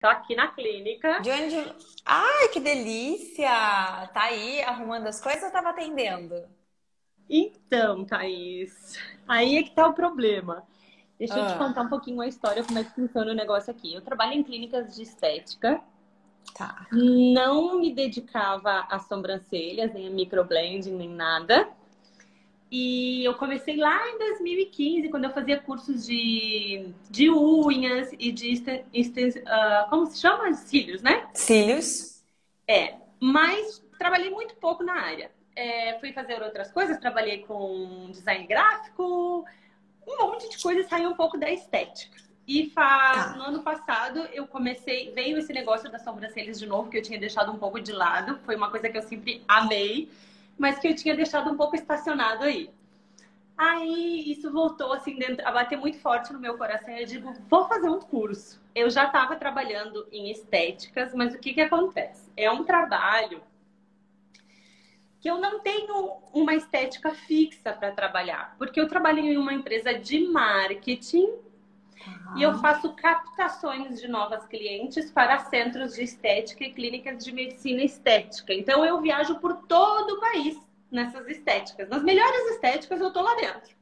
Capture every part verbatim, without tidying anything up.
Tô aqui na clínica. De onde... Ai, que delícia! Tá aí arrumando as coisas ou tava atendendo? Então, Thaís, aí é que tá o problema. Deixa eu te Ah, contar um pouquinho a história, como é que funciona o negócio aqui. Eu trabalho em clínicas de estética, tá. não me dedicava às sobrancelhas, nem a microblending, nem nada. E eu comecei lá em dois mil e quinze, quando eu fazia cursos de, de unhas e de, esten- esten- ah, como se chama? Cílios, né? Cílios? É, mas trabalhei muito pouco na área. É, fui fazer outras coisas, trabalhei com design gráfico, um monte de coisa saiu um pouco da estética. E Tá. faz, no ano passado eu comecei, veio esse negócio das sobrancelhas de novo, que eu tinha deixado um pouco de lado. Foi uma coisa que eu sempre amei, mas que eu tinha deixado um pouco estacionado aí. Aí isso voltou assim dentro, a bater muito forte no meu coração. Eu digo, vou fazer um curso. Eu já estava trabalhando em estéticas, mas o que que acontece? É um trabalho que eu não tenho uma estética fixa para trabalhar, porque eu trabalho em uma empresa de marketing e eu Tá. faço captações de novas clientes para centros de estética e clínicas de medicina estética. Então eu viajo por todo o país nessas estéticas. Nas melhores estéticas eu tô lá dentro.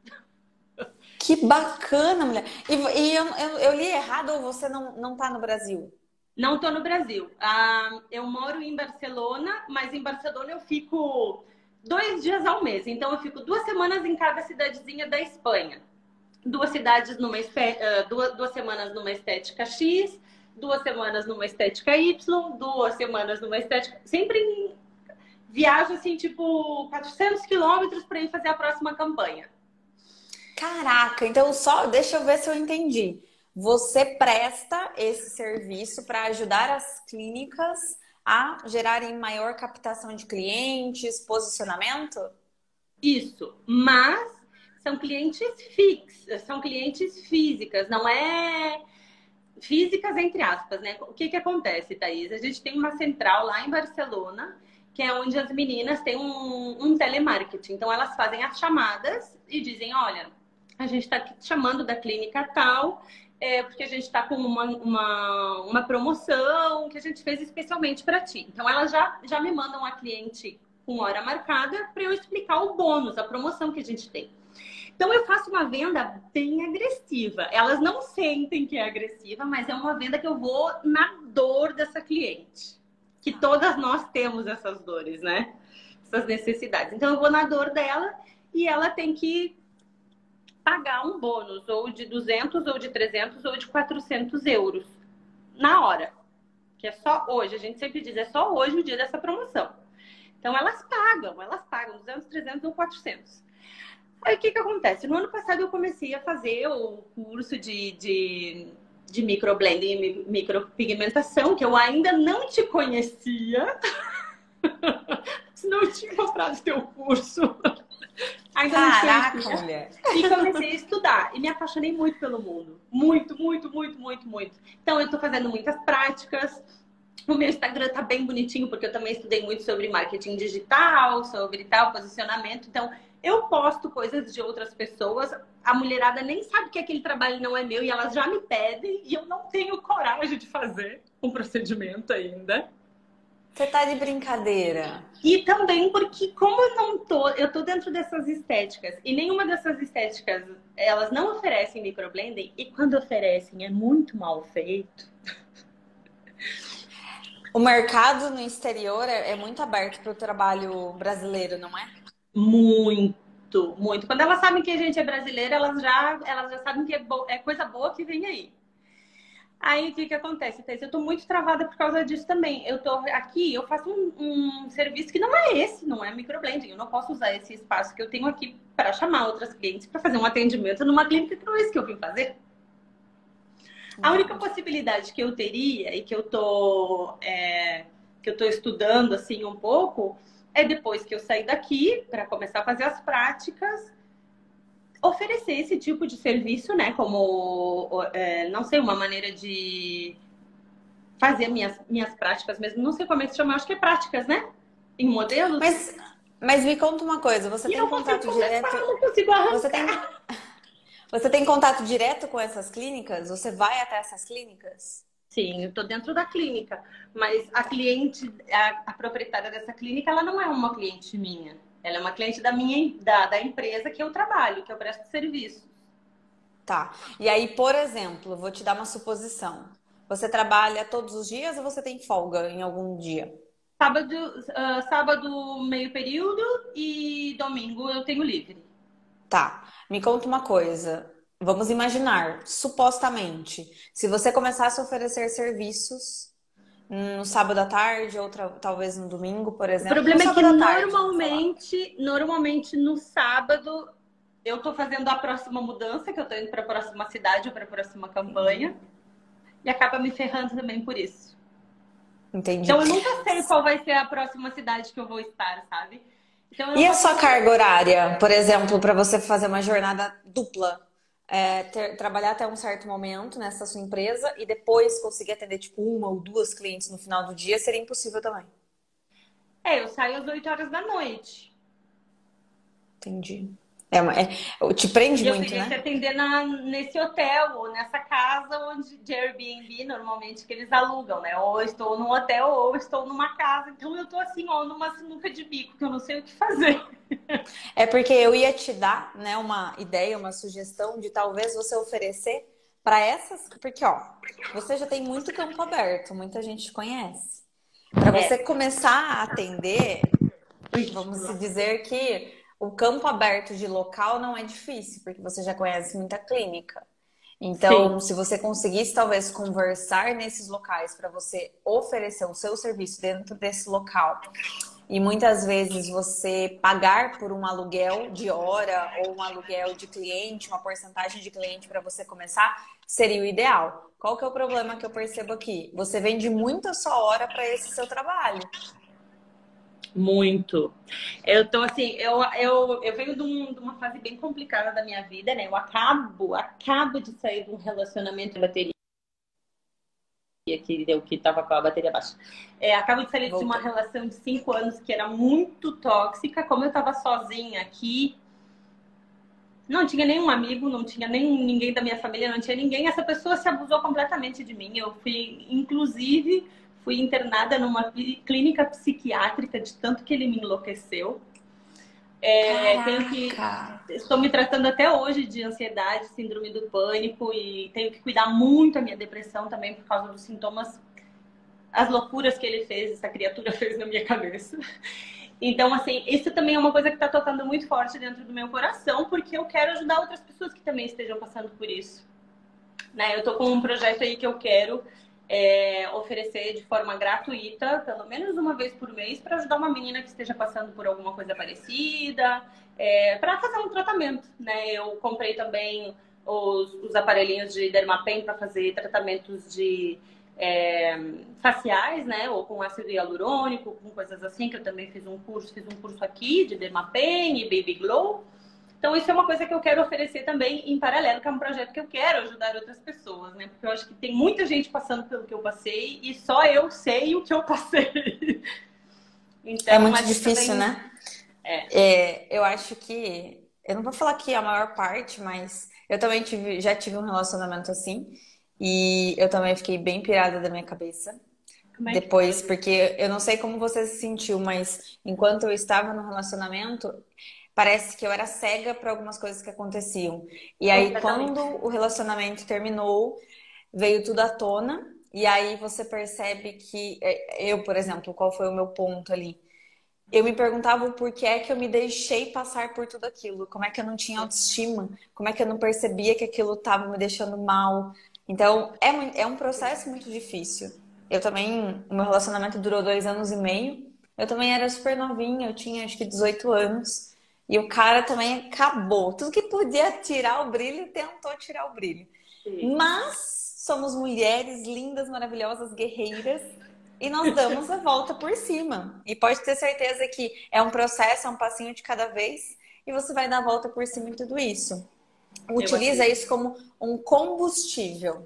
Que bacana, mulher. E, e eu, eu, eu li errado ou você não, não tá no Brasil? Não tô no Brasil. Ah, eu moro em Barcelona, mas em Barcelona eu fico dois dias ao mês. Então eu fico duas semanas em cada cidadezinha da Espanha. Duas cidades numa espe- ah, duas, duas semanas numa estética X, duas semanas numa estética Y, duas semanas numa estética. Sempre em viagem assim, tipo, quatrocentos quilômetros para ir fazer a próxima campanha. Caraca, então só deixa eu ver se eu entendi. Você presta esse serviço para ajudar as clínicas a gerarem maior captação de clientes, posicionamento? Isso, mas são clientes fixos, são clientes físicas, não é físicas entre aspas, né? O que que acontece, Thaís? A gente tem uma central lá em Barcelona, que é onde as meninas têm um, um telemarketing. Então elas fazem as chamadas e dizem, olha, a gente está chamando da clínica tal, é, porque a gente está com uma, uma, uma promoção que a gente fez especialmente para ti. Então elas já, já me mandam a cliente com hora marcada para eu explicar o bônus, a promoção que a gente tem. Então eu faço uma venda bem agressiva. Elas não sentem que é agressiva, mas é uma venda que eu vou na dor dessa cliente. Que todas nós temos essas dores, né? Essas necessidades. Então eu vou na dor dela e ela tem que pagar um bônus ou de duzentos ou de trezentos ou de quatrocentos euros na hora. Que é só hoje. A gente sempre diz, é só hoje o dia dessa promoção. Então elas pagam, elas pagam duzentos, trezentos ou quatrocentos. Aí o que que acontece? No ano passado eu comecei a fazer o curso de, de, de microblending e micropigmentação, que eu ainda não te conhecia, senão eu tinha comprado teu curso. Ainda não te Caraca, conhecia. mulher. E comecei a estudar. E me apaixonei muito pelo mundo. Muito, muito, muito, muito, muito. Então eu tô fazendo muitas práticas. O meu Instagram tá bem bonitinho, porque eu também estudei muito sobre marketing digital, sobre tal, posicionamento. Então, eu posto coisas de outras pessoas. A mulherada nem sabe que aquele trabalho não é meu e elas já me pedem e eu não tenho coragem de fazer um procedimento ainda. Você tá de brincadeira. E também porque como eu não tô, eu tô dentro dessas estéticas e nenhuma dessas estéticas, elas não oferecem microblending e quando oferecem é muito mal feito. O mercado no exterior é, é muito aberto para o trabalho brasileiro, não é? Muito, muito. Quando elas sabem que a gente é brasileira, elas já, elas já sabem que é, bo- é coisa boa que vem aí. Aí o que que acontece, Thaís? Eu tô muito travada por causa disso também. Eu tô aqui, eu faço um, um serviço que não é esse, não é microblending. Eu não posso usar esse espaço que eu tenho aqui para chamar outras clientes para fazer um atendimento numa clínica que não é isso que eu vim fazer. A única Entendi. possibilidade que eu teria e que eu tô, é, que eu tô estudando assim um pouco é depois que eu sair daqui para começar a fazer as práticas, oferecer esse tipo de serviço, né? Como, é, não sei, uma maneira de fazer minhas, minhas práticas mesmo. Não sei como é que se chama, eu acho que é práticas, né? Em modelos. Mas, mas me conta uma coisa, você E tem não consigo contato começar, direto? não consigo Você tem, arrancar. você tem contato direto com essas clínicas? Você vai até essas clínicas? Sim, eu estou dentro da clínica, mas a cliente, a, a proprietária dessa clínica, ela não é uma cliente minha. Ela é uma cliente da minha, da, da empresa que eu trabalho, que eu presto serviço. Tá. E aí, por exemplo, vou te dar uma suposição. Você trabalha todos os dias ou você tem folga em algum dia? Sábado, ah, sábado meio período e domingo eu tenho livre. Tá. Me conta uma coisa. Vamos imaginar, supostamente, se você começasse a oferecer serviços no sábado à tarde ou tra- talvez no domingo, por O exemplo, no problema é que sábado à tarde, vamos falar. normalmente, normalmente no sábado eu tô fazendo a próxima mudança, que eu tô indo para a próxima cidade ou para a próxima campanha, e acaba me ferrando também por isso. Entendi. Então eu nunca sei qual vai ser a próxima cidade que eu vou estar, sabe? Então eu não E a posso sua dizer. carga horária, por exemplo, para você fazer uma jornada dupla? É, ter- trabalhar até um certo momento nessa sua empresa e depois conseguir atender tipo uma ou duas clientes no final do dia seria impossível também. É, eu saio às oito horas da noite. Entendi. É, uma- é- te prende E eu muito, teria que né? atender na, nesse hotel ou nessa casa onde, de Airbnb, normalmente, que eles alugam, né? Ou eu estou num hotel ou eu estou numa casa. Então eu tô assim, ó, numa sinuca de bico, que eu não sei o que fazer. É porque eu ia te dar, né, uma ideia, uma sugestão de talvez você oferecer para essas, porque ó, você já tem muito campo aberto, muita gente te conhece. Para você É. começar a atender, vamos se dizer que o campo aberto de local não é difícil, porque você já conhece muita clínica. Sim. Então, se você conseguisse talvez conversar nesses locais para você oferecer o seu serviço dentro desse local e muitas vezes você pagar por um aluguel de hora ou um aluguel de cliente, uma porcentagem de cliente para você começar, seria o ideal. Qual que é o problema que eu percebo aqui? Você vende muito a sua hora para esse seu trabalho. Muito. Eu tô assim, eu, eu, eu venho de, um- de uma fase bem complicada da minha vida, né? Eu acabo, acabo de sair de um relacionamento de bateria que deu que tava com a bateria baixa. É, acabo de sair de uma Voltou. relação de cinco anos que era muito tóxica. Como eu tava sozinha aqui, não tinha nenhum amigo, não tinha nem ninguém da minha família, não tinha ninguém. Essa pessoa se abusou completamente de mim. Eu fui, inclusive, fui internada numa clínica psiquiátrica de tanto que ele me enlouqueceu. É, tenho que. Caraca! Estou me tratando até hoje de ansiedade, síndrome do pânico e tenho que cuidar muito a minha depressão também por causa dos sintomas, as loucuras que ele fez, essa criatura fez na minha cabeça. Então, assim, isso também é uma coisa que está tocando muito forte dentro do meu coração, porque eu quero ajudar outras pessoas que também estejam passando por isso. Né? Eu tô com um projeto aí que eu quero é, oferecer de forma gratuita, pelo menos uma vez por mês, para ajudar uma menina que esteja passando por alguma coisa parecida, é, para fazer um tratamento. Né? Eu comprei também os, os aparelhinhos de Dermapen para fazer tratamentos de é, faciais, né? Ou com ácido hialurônico, com coisas assim, que eu também fiz um curso, fiz um curso aqui de Dermapen e Baby Glow. Então, isso é uma coisa que eu quero oferecer também em paralelo, que é um projeto que eu quero ajudar outras pessoas, né? Porque eu acho que tem muita gente passando pelo que eu passei e só eu sei o que eu passei. É Então, muito acho que difícil, também né? é. É, eu acho que. Eu não vou falar que é a maior parte, mas eu também tive, já tive um relacionamento assim. E eu também fiquei bem pirada da minha cabeça. Como é que Depois, pode? porque eu não sei como você se sentiu, mas enquanto eu estava no relacionamento, parece que eu era cega para algumas coisas que aconteciam. E aí, quando Completamente. o relacionamento terminou, veio tudo à tona. E aí você percebe que é, eu, por exemplo, qual foi o meu ponto ali? Eu me perguntava o porquê que eu me deixei passar por tudo aquilo. Como é que eu não tinha autoestima? Como é que eu não percebia que aquilo estava me deixando mal? Então, é, mui- é um processo muito difícil. Eu também, o meu relacionamento durou dois anos e meio. Eu também era super novinha, eu tinha acho que dezoito anos. E o cara também acabou. Tudo que podia tirar o brilho, tentou tirar o brilho. Sim. Mas somos mulheres lindas, maravilhosas, guerreiras e nós damos a volta por cima. E pode ter certeza que é um processo, é um passinho de cada vez e você vai dar a volta por cima em tudo isso. Eu Utiliza acredito. isso como um combustível.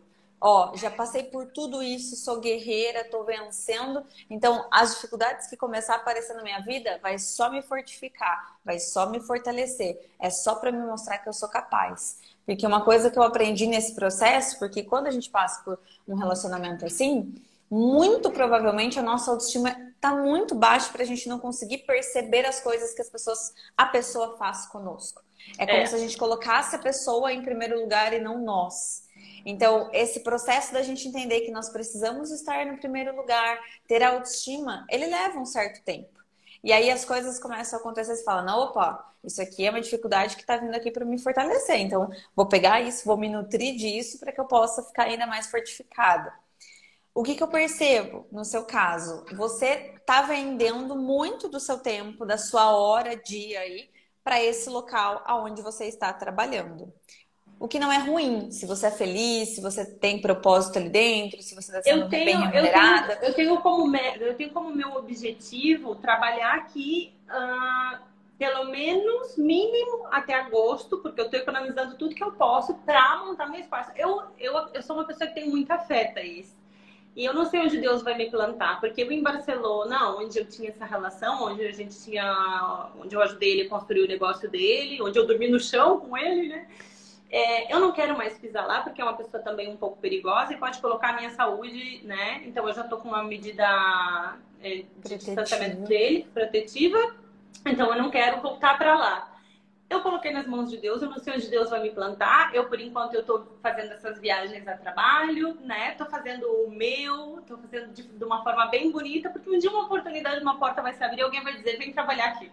ó, já passei por tudo isso, sou guerreira, tô vencendo. Então, as dificuldades que começar a aparecer na minha vida vai só me fortificar, vai só me fortalecer. É só para me mostrar que eu sou capaz. Porque uma coisa que eu aprendi nesse processo, porque quando a gente passa por um relacionamento assim, muito provavelmente a nossa autoestima tá muito baixa pra gente não conseguir perceber as coisas que as pessoas, a pessoa faz conosco. É como É, se a gente colocasse a pessoa em primeiro lugar e não nós. Então, esse processo da gente entender que nós precisamos estar no primeiro lugar, ter autoestima, ele leva um certo tempo. E aí as coisas começam a acontecer, você fala, não, opa, isso aqui é uma dificuldade que está vindo aqui para me fortalecer. Então, vou pegar isso, vou me nutrir disso para que eu possa ficar ainda mais fortificada. O que que eu percebo no seu caso? Você está vendendo muito do seu tempo, da sua hora, dia aí, para esse local aonde você está trabalhando. O que não é ruim, se você é feliz, se você tem propósito ali dentro, se você está sendo eu bem tenho, eu tenho, remunerada. eu tenho como, me- eu tenho como meu objetivo trabalhar aqui ah, pelo menos mínimo até agosto, porque eu estou economizando tudo que eu posso para montar meu espaço. Eu, eu, eu sou uma pessoa que tem muita fé, Thaís. E eu não sei onde Deus vai me plantar, porque eu em Barcelona, onde eu tinha essa relação, onde a gente tinha, onde eu ajudei ele a construir o negócio dele, onde eu dormi no chão com ele, né? É, eu não quero mais pisar lá, porque é uma pessoa também um pouco perigosa e pode colocar a minha saúde, né? Então eu já tô com uma medida é, de distanciamento Protetiva. dele, protetiva. Então eu não quero voltar para lá. Eu coloquei nas mãos de Deus, eu não sei onde Deus vai me plantar. Eu, por enquanto, eu tô fazendo essas viagens a trabalho, né? Tô fazendo o meu, tô fazendo de, de uma forma bem bonita, porque um dia uma oportunidade, uma porta vai se abrir e alguém vai dizer, vem trabalhar aqui.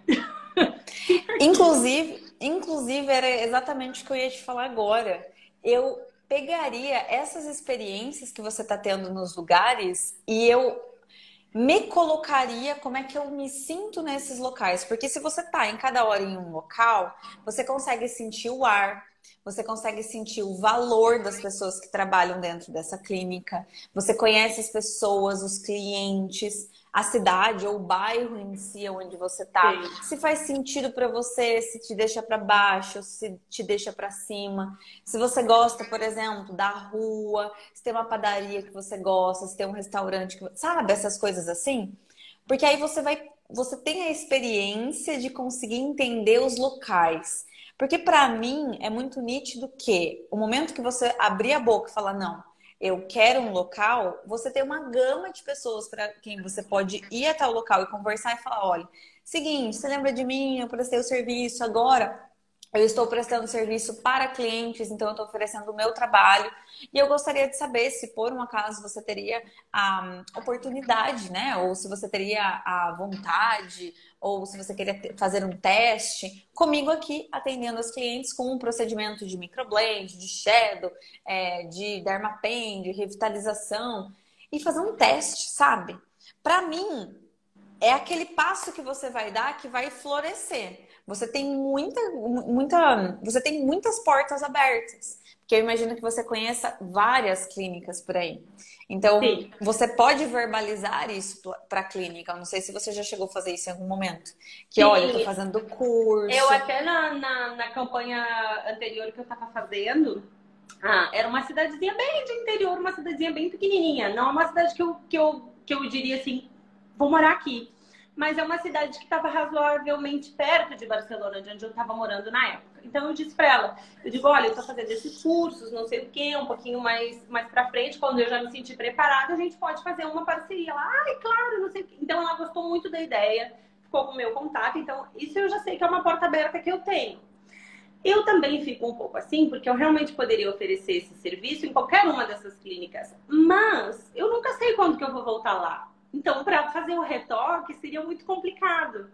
Inclusive, inclusive, era exatamente o que eu ia te falar agora. Eu pegaria essas experiências que você está tendo nos lugares e eu me colocaria como é que eu me sinto nesses locais. Porque se você tá em cada hora em um local, você consegue sentir o ar, você consegue sentir o valor das pessoas que trabalham dentro dessa clínica, você conhece as pessoas, os clientes, a cidade ou o bairro em si onde você tá. Sim. Se faz sentido para você, se te deixa para baixo, se te deixa para cima. Se você gosta, por exemplo, da rua, se tem uma padaria que você gosta, se tem um restaurante que, sabe, essas coisas assim? Porque aí você vai, você tem a experiência de conseguir entender os locais. Porque para mim é muito nítido que o momento que você abrir a boca e falar não, eu quero um local, você tem uma gama de pessoas para quem você pode ir até o local e conversar e falar, olha, seguinte, você lembra de mim? Eu prestei o serviço agora. Eu estou prestando serviço para clientes, então eu estou oferecendo o meu trabalho. E eu gostaria de saber se, por um acaso, você teria a oportunidade, né? Ou se você teria a vontade, ou se você queria fazer um teste comigo aqui, atendendo os clientes com um procedimento de microblend, de shadow, é, de dermapen, de revitalização. E fazer um teste, sabe? Para mim, é aquele passo que você vai dar que vai florescer. Você tem muita, muita, você tem muitas portas abertas, porque eu imagino que você conheça várias clínicas por aí. Então, Sim. você pode verbalizar isso para a clínica. Eu não sei se você já chegou a fazer isso em algum momento. Que, Sim. olha, eu tô fazendo Eu curso. até na, na, na campanha anterior que eu tava fazendo, ah, era uma cidadezinha bem de interior, uma cidadezinha bem pequenininha. Não é uma cidade que eu, que eu, que eu diria assim, vou morar aqui. Mas é uma cidade que estava razoavelmente perto de Barcelona, de onde eu estava morando na época. Então eu disse para ela, eu digo, olha, eu estou fazendo esses cursos, não sei o quê, um pouquinho mais, mais para frente, quando eu já me sentir preparada, a gente pode fazer uma parceria. Ela, ai, claro, não sei o quê. Então ela gostou muito da ideia, ficou com o meu contato. Então isso eu já sei que é uma porta aberta que eu tenho. Eu também fico um pouco assim, porque eu realmente poderia oferecer esse serviço em qualquer uma dessas clínicas. Mas eu nunca sei quando que eu vou voltar lá. Então, para fazer o retoque seria muito complicado,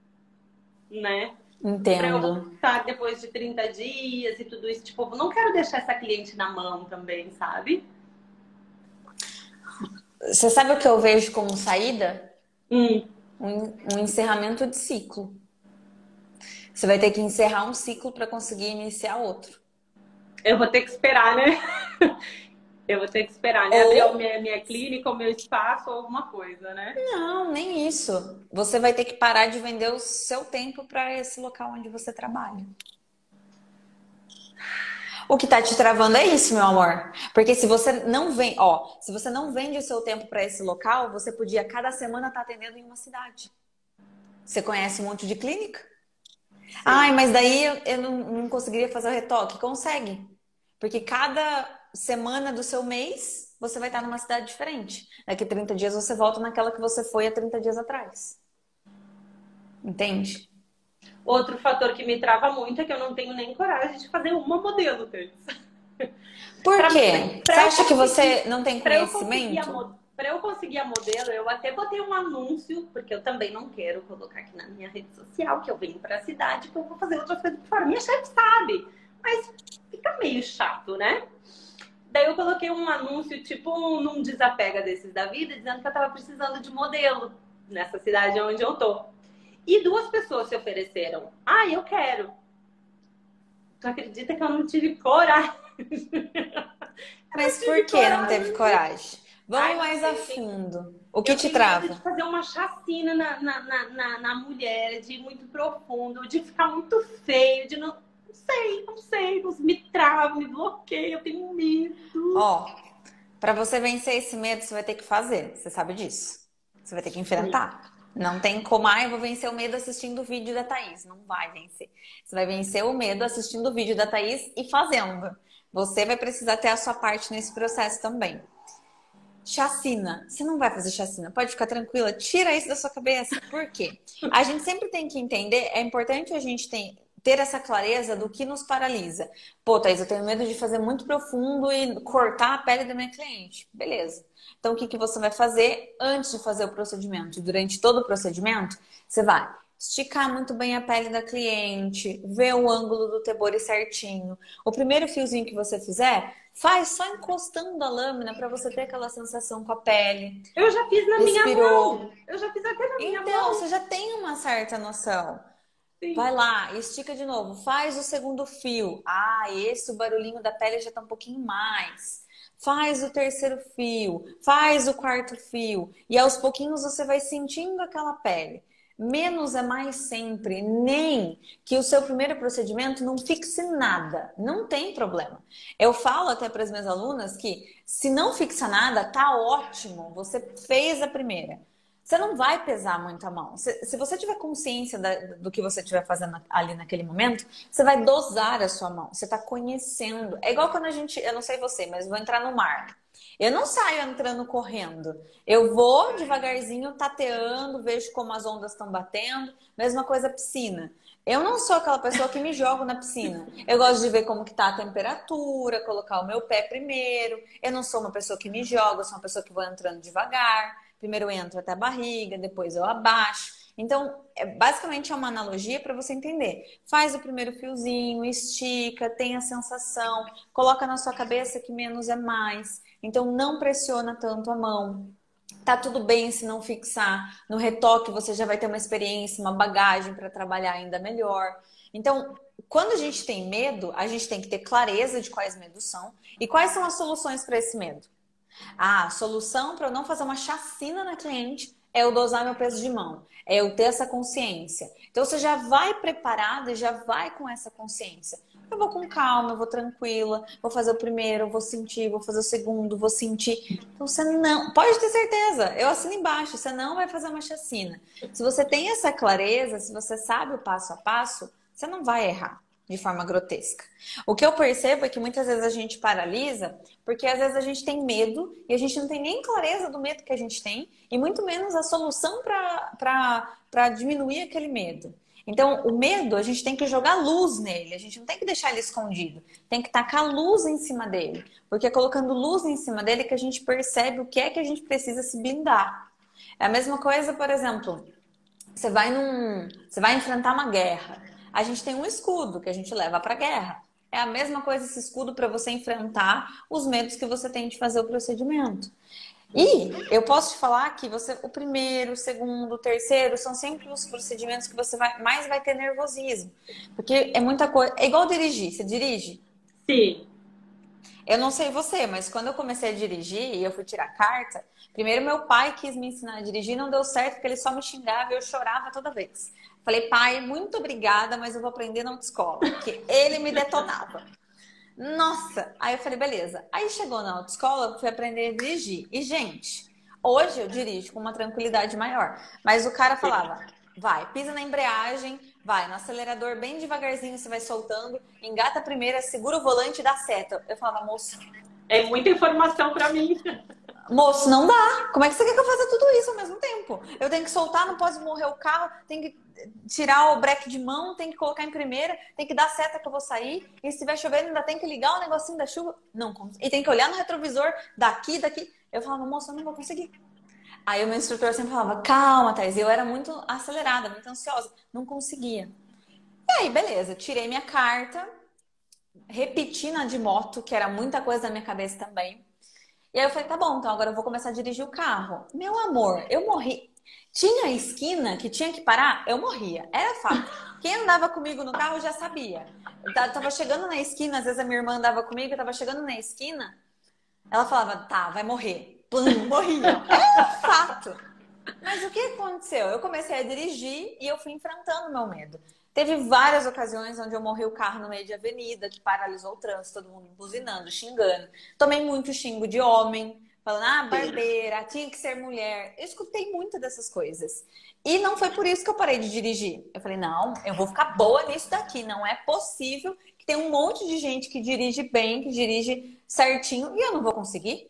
né? Para eu Entendo. voltar depois de trinta dias e tudo isso. Tipo, eu não quero deixar essa cliente na mão também, sabe? Você sabe o que eu vejo como saída? Hum. Um, um encerramento de ciclo. Você vai ter que encerrar um ciclo para conseguir iniciar outro. Eu vou ter que esperar, né? Eu vou ter que esperar, né? Abrir a Ou minha, minha clínica, o meu espaço ou alguma coisa, né? não, nem isso. Você vai ter que parar de vender o seu tempo para esse local onde você trabalha. O que tá te travando é isso, meu amor. Porque se você não vem, ó, se você não vende o seu tempo para esse local, você podia cada semana estar atendendo em uma cidade. Você conhece um monte de clínica? Ai, Sim. mas daí eu, eu não, não conseguiria fazer o retoque. Consegue. Porque cada semana do seu mês, você vai estar numa cidade diferente. Daqui a trinta dias você volta naquela que você foi há trinta dias atrás. Entende? Outro fator que me trava muito é que eu não tenho nem coragem de fazer uma modelo, Thaís. Por Pra, quê? Você pra eu acha que você conseguir, não tem pra eu conseguir a, conhecimento? mo- pra eu conseguir a modelo, eu até botei um anúncio, porque eu também não quero colocar aqui na minha rede social que eu venho pra cidade, que eu vou fazer outras coisas por fora. Minha chefe sabe, mas fica meio chato, né? Daí eu coloquei um anúncio, tipo, num desapega desses da vida, dizendo que eu tava precisando de modelo nessa cidade onde eu tô. E duas pessoas se ofereceram. Ah, eu quero. Tu acredita que eu não tive coragem? Eu não Mas tive por que não teve coragem. coragem? Vamos Ai, não mais a sei, eu tenho, fundo. O que eu te tenho medo de trava? fazer uma chacina na, na, na, na, na mulher, de ir muito profundo, de ficar muito feio, de não. Não sei, não sei, me trava, me bloqueia, eu tenho medo. Ó, para você vencer esse medo, você vai ter que fazer. Você sabe disso. Você vai ter que Sim. enfrentar. Não tem como, ah, eu vou vencer o medo assistindo o vídeo da Thaís. Não vai vencer. Você vai vencer o medo assistindo o vídeo da Thaís e fazendo. Você vai precisar ter a sua parte nesse processo também. Chacina. Você não vai fazer chacina. Pode ficar tranquila. Tira isso da sua cabeça. Por quê? A gente sempre tem que entender, é importante a gente ter, ter essa clareza do que nos paralisa. Pô, Thaís, eu tenho medo de fazer muito profundo e cortar a pele da minha cliente. Beleza. Então, o que, que você vai fazer antes de fazer o procedimento? Durante todo o procedimento, você vai esticar muito bem a pele da cliente, ver o ângulo do tebore certinho. O primeiro fiozinho que você fizer, faz só encostando a lâmina para você ter aquela sensação com a pele. Eu já fiz na minha Respirou. mão. Eu já fiz até na minha Então, mão. você já tem uma certa noção. Sim. Vai lá, estica de novo, faz o segundo fio. Ah, esse o barulhinho da pele já tá um pouquinho mais. Faz o terceiro fio, faz o quarto fio. E aos pouquinhos você vai sentindo aquela pele. Menos é mais sempre, nem que o seu primeiro procedimento não fixe nada, não tem problema. Eu falo até para as minhas alunas que se não fixa nada, tá ótimo, você fez a primeira. Você não vai pesar muito a mão. Se, se você tiver consciência da, do que você estiver fazendo ali naquele momento, você vai dosar a sua mão. Você está conhecendo. É igual quando a gente, eu não sei você, mas vou entrar no mar. Eu não saio entrando correndo. Eu vou devagarzinho, tateando, vejo como as ondas estão batendo. Mesma coisa piscina. Eu não sou aquela pessoa que me jogo na piscina. Eu gosto de ver como que tá a temperatura, colocar o meu pé primeiro. Eu não sou uma pessoa que me joga, eu sou uma pessoa que vou entrando devagar. Primeiro eu entro até a barriga, depois eu abaixo. Então, é, basicamente é uma analogia para você entender. Faz o primeiro fiozinho, estica, tem a sensação, coloca na sua cabeça que menos é mais. Então, não pressiona tanto a mão. Tá tudo bem se não fixar. No retoque você já vai ter uma experiência, uma bagagem para trabalhar ainda melhor. Então, quando a gente tem medo, a gente tem que ter clareza de quais medos são e quais são as soluções para esse medo. Ah, a solução para eu não fazer uma chacina na cliente é eu dosar meu peso de mão, é eu ter essa consciência. Então você já vai preparado e já vai com essa consciência. Eu vou com calma, eu vou tranquila, vou fazer o primeiro, eu vou sentir, vou fazer o segundo, vou sentir. Então você não, pode ter certeza, eu assino embaixo, você não vai fazer uma chacina. Se você tem essa clareza, se você sabe o passo a passo, você não vai errar de forma grotesca. O que eu percebo é que muitas vezes a gente paralisa porque às vezes a gente tem medo e a gente não tem nem clareza do medo que a gente tem e muito menos a solução para diminuir aquele medo. Então, o medo, a gente tem que jogar luz nele, a gente não tem que deixar ele escondido, tem que tacar luz em cima dele, porque é colocando luz em cima dele que a gente percebe o que é que a gente precisa se blindar. É a mesma coisa, por exemplo, você vai num, você vai enfrentar uma guerra. A gente tem um escudo que a gente leva para a guerra. É a mesma coisa esse escudo para você enfrentar os medos que você tem de fazer o procedimento. E eu posso te falar que você, o primeiro, o segundo, o terceiro são sempre os procedimentos que você vai, mais vai ter nervosismo. Porque é muita coisa. É igual dirigir. Você dirige? Sim. Eu não sei você, mas quando eu comecei a dirigir e eu fui tirar carta, primeiro meu pai quis me ensinar a dirigir, não deu certo porque ele só me xingava e eu chorava toda vez. Falei, pai, muito obrigada, mas eu vou aprender na autoescola, porque ele me detonava. Nossa! Aí eu falei, beleza. Aí chegou na autoescola, eu fui aprender a dirigir. E, gente, hoje eu dirijo com uma tranquilidade maior. Mas o cara falava, vai, pisa na embreagem, vai no acelerador bem devagarzinho, você vai soltando, engata a primeira, segura o volante e dá seta. Eu falava, moço... É muita informação pra mim. Moço, não dá. Como é que você quer que eu faça tudo isso ao mesmo tempo? Eu tenho que soltar, não pode morrer o carro, tem que tirar o breque de mão, tem que colocar em primeira, tem que dar seta que eu vou sair. E se estiver chovendo, ainda tem que ligar o negocinho da chuva. Não, e tem que olhar no retrovisor daqui, daqui. Eu falava, moça, eu não vou conseguir. Aí o meu instrutor sempre falava, calma, Thais. Eu era muito acelerada, muito ansiosa. Não conseguia. E aí, beleza. Tirei minha carta, repeti na de moto, que era muita coisa na minha cabeça também. E aí eu falei, tá bom, então agora eu vou começar a dirigir o carro. Meu amor, eu morri. Tinha esquina que tinha que parar, eu morria. Era fato. Quem andava comigo no carro já sabia. Eu tava chegando na esquina, às vezes a minha irmã andava comigo, eu tava chegando na esquina, ela falava, tá, vai morrer. Plum, morria. Era fato. Mas o que aconteceu? Eu comecei a dirigir e eu fui enfrentando o meu medo. Teve várias ocasiões onde eu morri o carro no meio de avenida, que paralisou o trânsito, todo mundo buzinando, xingando. Tomei muito xingo de homem, falando, ah, barbeira, tinha que ser mulher. Eu escutei muito dessas coisas. E não foi por isso que eu parei de dirigir. Eu falei, não, eu vou ficar boa nisso daqui. Não é possível que tem um monte de gente que dirige bem, que dirige certinho, e eu não vou conseguir?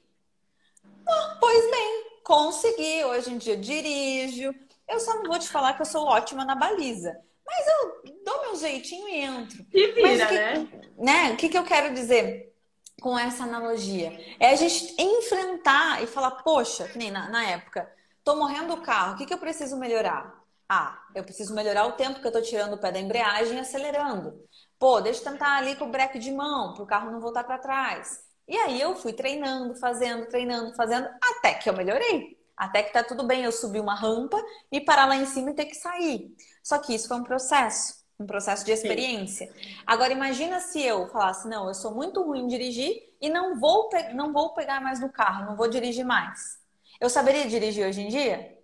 Ah, pois bem, consegui. Hoje em dia dirijo. Eu só não vou te falar que eu sou ótima na baliza. Mas eu dou meu jeitinho e entro. E vira, Mas o que, né? né? O que, que eu quero dizer com essa analogia? É a gente enfrentar e falar, poxa, que nem na, na época, tô morrendo o carro, o que, que eu preciso melhorar? Ah, eu preciso melhorar o tempo que eu tô tirando o pé da embreagem e acelerando. Pô, deixa eu tentar ali com o breque de mão, para o carro não voltar para trás. E aí eu fui treinando, fazendo, treinando, fazendo, até que eu melhorei. Até que tá tudo bem eu subir uma rampa e parar lá em cima e ter que sair. Só que isso foi um processo, um processo de experiência. Sim. Agora imagina se eu falasse, não, eu sou muito ruim em dirigir e não vou, não vou pegar mais no carro, não vou dirigir mais. Eu saberia dirigir hoje em dia?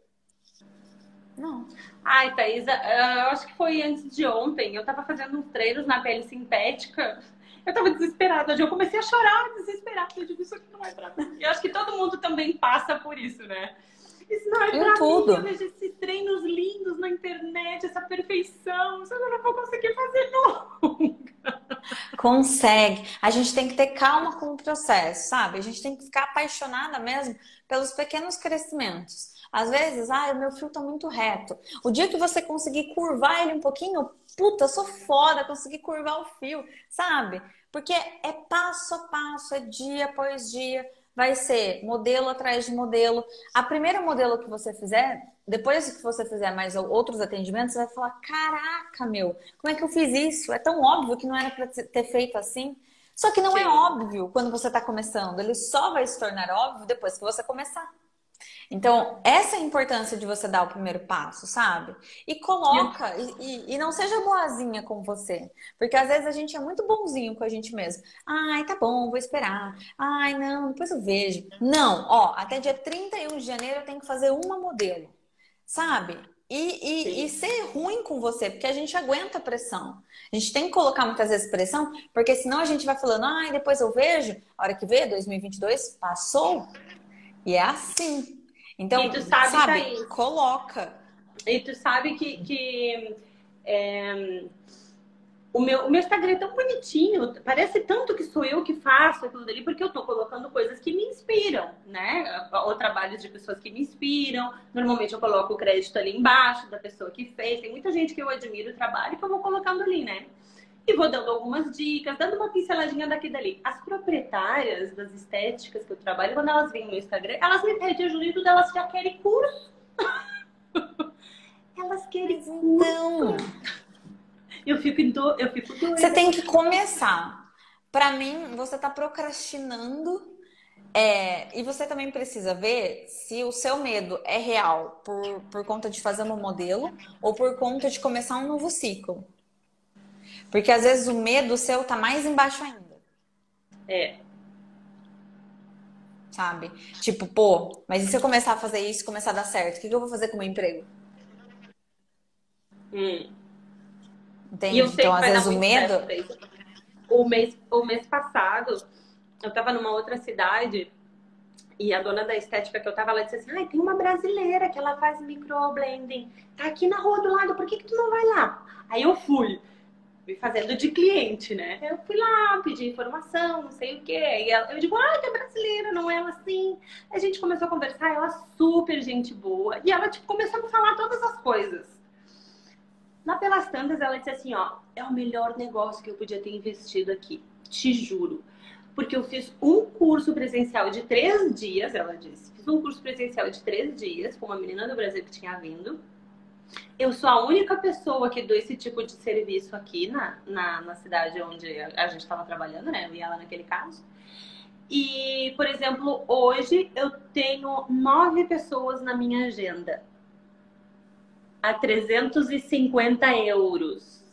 Não. Ai, Thaisa, eu acho que foi antes de ontem. Eu tava fazendo uns treinos na pele sintética. Eu tava desesperada. Hoje eu comecei a chorar, desesperada. Eu digo, isso aqui não é pra mim. Eu acho que todo mundo também passa por isso, né? Isso não é pra tudo. mim. Eu vejo esses treinos lindos na internet, essa perfeição. Isso eu não vou conseguir fazer nunca. Consegue. A gente tem que ter calma com o processo, sabe? A gente tem que ficar apaixonada mesmo pelos pequenos crescimentos. Às vezes, ah, o meu fio tá muito reto. O dia que você conseguir curvar ele um pouquinho, puta, eu sou foda, consegui curvar o fio, sabe? Porque é passo a passo, é dia após dia, vai ser modelo atrás de modelo. A primeira modelo que você fizer, depois que você fizer mais outros atendimentos, você vai falar, caraca, meu, como é que eu fiz isso? É tão óbvio que não era pra ter feito assim. Só que não Sim. é óbvio quando você tá começando. Ele só vai se tornar óbvio depois que você começar. Então, essa é a importância de você dar o primeiro passo, sabe? E coloca, e, e, e não seja boazinha com você. Porque às vezes a gente é muito bonzinho com a gente mesmo. Ai, tá bom, vou esperar. Ai, não, depois eu vejo. Não, ó, até dia trinta e um de janeiro eu tenho que fazer uma modelo, sabe? E, e, e ser ruim com você, porque a gente aguenta a pressão. A gente tem que colocar muitas vezes pressão, porque senão a gente vai falando, ai, depois eu vejo. A hora que vê, dois mil e vinte e dois, passou. E é assim. Então, e tu sabe, sabe Thaís, coloca. E tu sabe que, que é, o, meu, o meu Instagram é tão bonitinho, parece tanto que sou eu que faço aquilo dali, porque eu tô colocando coisas que me inspiram, né? Ou trabalhos de pessoas que me inspiram. Normalmente eu coloco o crédito ali embaixo da pessoa que fez. Tem muita gente que eu admiro o trabalho que eu vou colocando ali, né? E vou dando algumas dicas, dando uma pinceladinha daqui e dali. As proprietárias das estéticas que eu trabalho, quando elas vêm no Instagram, elas me pedem ajuda e tudo, elas já querem curso. Elas querem curso. Então, eu fico, do... eu fico doida. Você tem que começar. Pra mim, você tá procrastinando. É... E você também precisa ver se o seu medo é real por, por conta de fazer um modelo ou por conta de começar um novo ciclo. Porque às vezes o medo seu tá mais embaixo ainda. É. Sabe? Tipo, pô, mas e se eu começar a fazer isso, começar a dar certo? O que eu vou fazer com o meu emprego? Hum. Entende? Então, às vezes o medo... o mês, o mês passado, eu tava numa outra cidade e a dona da estética que eu tava, ela disse assim, ai, tem uma brasileira que ela faz microblending. Tá aqui na rua do lado, por que que tu não vai lá? Aí eu fui. Fui fazendo de cliente, né? Eu fui lá, pedi informação, não sei o quê. E ela, eu digo, ah, que é brasileira, não é ela assim? A gente começou a conversar, ela super gente boa. E ela, tipo, começou a me falar todas as coisas. Lá pelas tantas, ela disse assim, ó, é o melhor negócio que eu podia ter investido aqui. Te juro. Porque eu fiz um curso presencial de três dias, ela disse. Fiz um curso presencial de três dias com uma menina do Brasil que tinha vindo. Eu sou a única pessoa que dou esse tipo de serviço aqui na, na, na cidade onde a gente estava trabalhando, né? Eu e ela naquele caso. E, por exemplo, hoje eu tenho nove pessoas na minha agenda. A trezentos e cinquenta euros.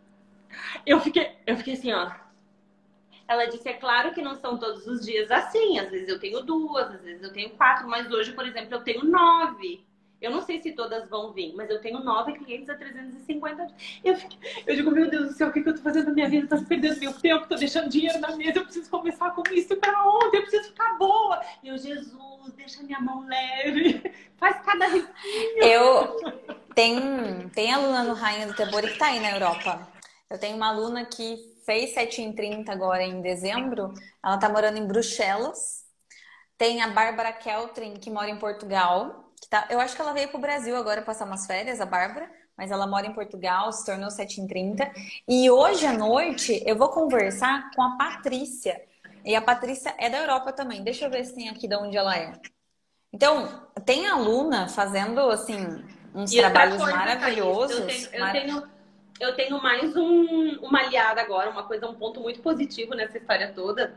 Eu fiquei, eu fiquei assim, ó. Ela disse, é claro que não são todos os dias assim. Às vezes eu tenho duas, às vezes eu tenho quatro. Mas hoje, por exemplo, eu tenho nove. Eu não sei se todas vão vir, mas eu tenho nove clientes a trezentos e cinquenta. Eu, fiquei, eu digo, meu Deus do céu, o que, que eu tô fazendo na minha vida? Tô perdendo meu tempo, tô deixando dinheiro na mesa, eu preciso começar com isso pra ontem, eu preciso ficar boa. E eu, Jesus, deixa minha mão leve, faz cada risquinho. Eu tenho, tem aluna no Rainha do Tebori que tá aí na Europa. Eu tenho uma aluna que fez sete em trinta agora em dezembro, ela tá morando em Bruxelas. Tem a Bárbara Keltrin, que mora em Portugal. Que tá, eu acho que ela veio pro Brasil agora passar umas férias, a Bárbara. Mas ela mora em Portugal, se tornou sete em trinta. E hoje à noite eu vou conversar com a Patrícia. E a Patrícia é da Europa também. Deixa eu ver se tem aqui de onde ela é. Então, tem aluna fazendo, assim, uns E outra trabalhos coisa, maravilhosos. Thaís, eu tenho, eu mar... tenho, eu tenho mais um, uma aliada agora, uma coisa, um ponto muito positivo nessa história toda.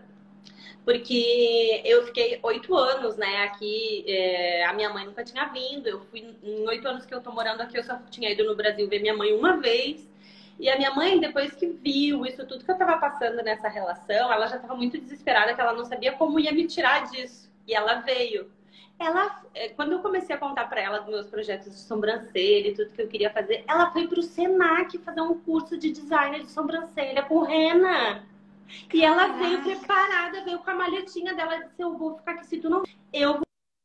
Porque eu fiquei oito anos, né, aqui, é, a minha mãe nunca tinha vindo, eu fui, em oito anos que eu tô morando aqui, eu só tinha ido no Brasil ver minha mãe uma vez, e a minha mãe, depois que viu isso tudo que eu tava passando nessa relação, ela já tava muito desesperada, que ela não sabia como ia me tirar disso, e ela veio. Ela, quando eu comecei a contar pra ela dos meus projetos de sobrancelha e tudo que eu queria fazer, ela foi pro Senac fazer um curso de design de sobrancelha com rena. E ela veio preparada, veio com a maletinha dela, disse, eu vou ficar aqui, se tu não... Eu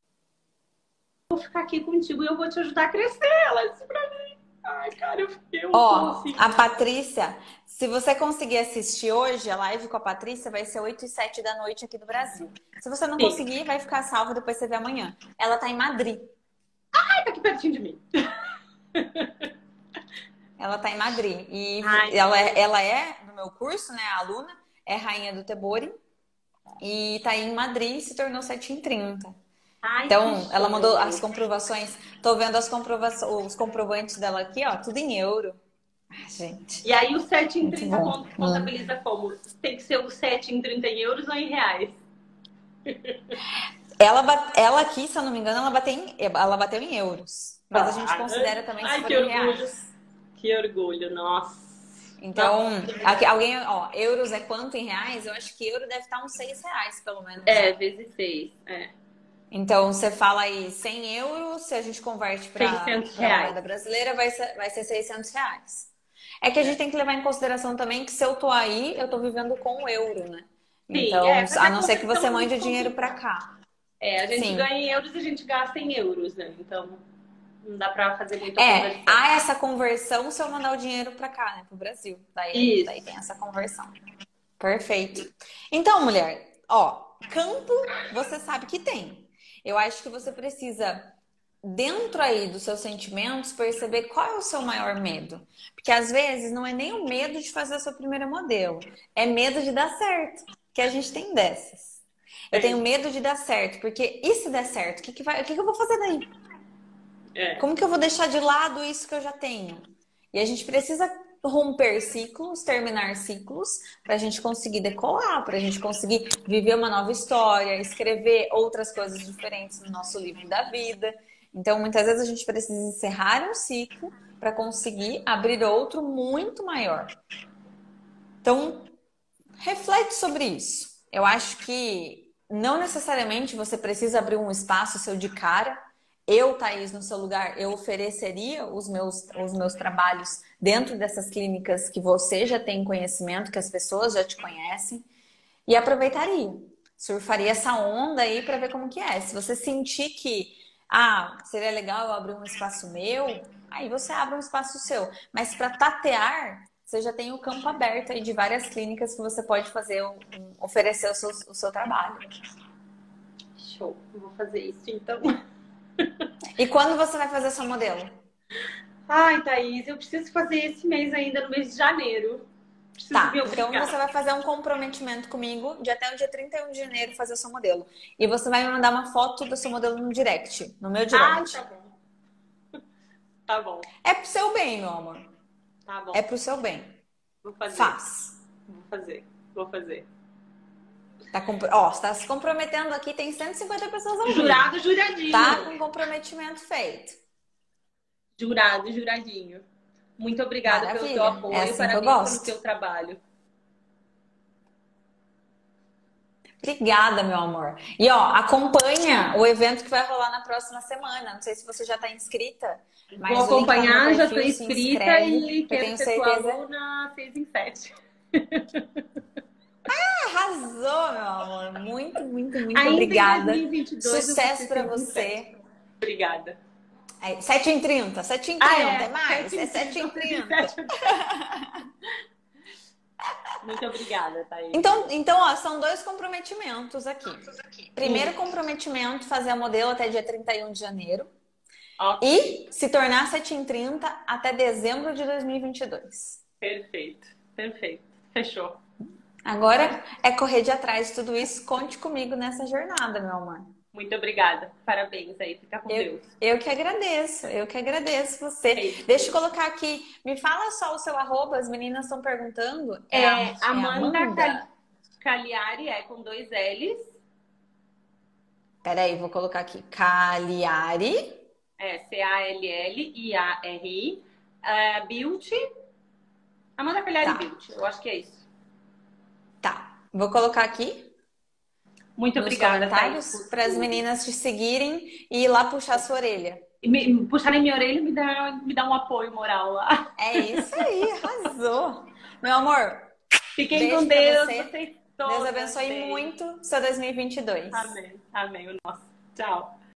vou ficar aqui contigo e eu vou te ajudar a crescer. Ela disse pra mim. Ai, cara, eu fiquei um Ó, assim. a Patrícia, se você conseguir assistir hoje, a live com a Patrícia vai ser oito e sete da noite aqui no Brasil. Se você não Sim. conseguir, vai ficar salvo, depois você vê amanhã. Ela tá em Madrid. Ai, tá aqui pertinho de mim. Ela tá em Madrid. E Ai. ela é, ela é, no meu curso, né, a aluna, é rainha do Tebori. E tá aí em Madrid e se tornou sete em trinta. Ai, Então, ela mandou as comprovações. Tô vendo as comprovações, os comprovantes dela aqui, ó, tudo em euro. Ai, gente. E aí o sete em trinta bom. contabiliza hum. como? Tem que ser o sete em trinta em euros ou em reais? Ela, ela aqui, se eu não me engano, ela bateu em, ela bateu em euros. Mas ah, a gente considera também se ai, for que em orgulho. reais. Que orgulho, nossa. Então, aqui, alguém, ó, euros é quanto em reais? Eu acho que euro deve estar uns seis reais, pelo menos. É, vezes seis, é. Então, você fala aí cem euros, se a gente converte para a moeda brasileira, vai ser, vai ser seiscentos reais. É que a gente tem que levar em consideração também que se eu tô aí, eu tô vivendo com o euro, né? Sim, então, é, a não ser que você mande o dinheiro para cá. É, a gente Sim. ganha em euros e a gente gasta em euros, né? Então, não dá para fazer muita é, conversão. Há essa conversão se eu mandar o dinheiro para cá, né? Pro Brasil. Daí, daí tem essa conversão. Perfeito. Então, mulher, ó, campo você sabe que tem. Eu acho que você precisa, dentro aí dos seus sentimentos, perceber qual é o seu maior medo. Porque às vezes não é nem o medo de fazer o seu primeiro modelo, é medo de dar certo, que a gente tem dessas. Eu tenho medo de dar certo, porque e se der certo, o que, que, vai, o que, que eu vou fazer daí? É. Como que eu vou deixar de lado isso que eu já tenho? E a gente precisa romper ciclos, terminar ciclos, para a gente conseguir decolar, para a gente conseguir viver uma nova história, escrever outras coisas diferentes no nosso livro da vida. Então, muitas vezes a gente precisa encerrar um ciclo para conseguir abrir outro muito maior. Então, reflete sobre isso. Eu acho que não necessariamente você precisa abrir um espaço seu de cara eu, Thaís, no seu lugar, eu ofereceria os meus, os meus trabalhos dentro dessas clínicas que você já tem conhecimento, que as pessoas já te conhecem, e aproveitaria. Surfaria essa onda aí para ver como que é. Se você sentir que, ah, seria legal eu abrir um espaço meu, aí você abre um espaço seu. Mas para tatear, você já tem o campo aberto aí de várias clínicas que você pode fazer, um, oferecer o seu, o seu trabalho. Show, eu vou fazer isso então. E quando você vai fazer seu modelo? Ai, Thaís, eu preciso fazer esse mês ainda, no mês de janeiro. Preciso Tá, me então obrigar. você vai fazer um comprometimento comigo de até o dia trinta e um de janeiro fazer o seu modelo. E você vai me mandar uma foto do seu modelo no direct, no meu direct. Ai, tá bom. Tá bom. É pro seu bem, meu amor. Tá bom. É pro seu bem. Vou fazer. Faz. Vou fazer. Vou fazer. Tá comp... Ó, você tá se comprometendo aqui, tem cento e cinquenta pessoas ao vivo. Jurado, juradinho. Tá com comprometimento feito. Jurado, juradinho. Muito obrigada Maravilha. pelo teu apoio. É assim que eu Parabéns gosto. pelo teu trabalho. Obrigada, meu amor. E ó, acompanha o evento que vai rolar na próxima semana. Não sei se você já tá inscrita. Mas Vou acompanhar, já estou perfil, se inscrita inscreve, e quero tenho ser certeza. tua aluna seis em sete. Arrasou, meu amor. Muito, muito, muito Ainda obrigada. em dois mil e vinte e dois, Sucesso para eu vou ser você. seis em sete. Obrigada. É, sete e trinta, sete e trinta, Ah, é, é mais, é sete e trinta. Muito obrigada, Thaís. Então, então, ó, são dois comprometimentos aqui. Primeiro comprometimento, fazer a modelo até dia trinta e um de janeiro. Okay. E se tornar sete em trinta até dezembro de dois mil e vinte e dois. Perfeito, perfeito. Fechou. Agora é correr de atrás de tudo isso. Conte comigo nessa jornada, meu amor. Muito obrigada. Parabéns aí. Fica com eu, Deus. Eu que agradeço. Eu que agradeço você. É Deixa eu colocar aqui. Me fala só o seu arroba. As meninas estão perguntando. É, é Amanda, é Amanda? Cagliari, é com dois L's. Peraí, vou colocar aqui. Cagliari. É, C A L L I A R I. É, Beauty. Amanda Cagliari Tá. Beauty. Eu acho que é isso. Tá. Vou colocar aqui. Muito nos obrigada, comentários para as meninas te seguirem e ir lá puxar sua orelha. Me, puxarem minha orelha e me dar, me dar um apoio moral lá. É isso aí, arrasou. Meu amor, fiquem com Deus. Você. Vocês Deus abençoe bem. muito seu dois mil e vinte e dois. Amém. Amém. O nosso. Tchau.